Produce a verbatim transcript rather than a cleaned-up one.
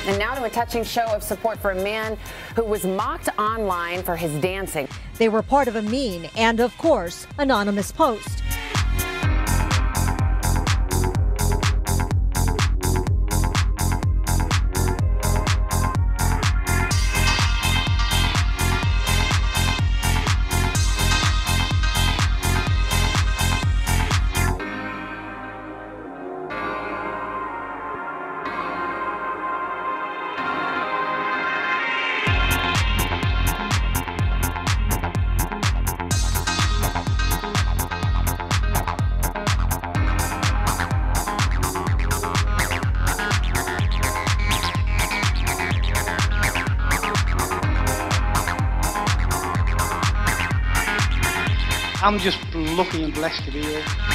And now to a touching show of support for a man who was mocked online for his dancing. They were part of a mean and, of course, anonymous post. I'm just lucky and blessed to be here.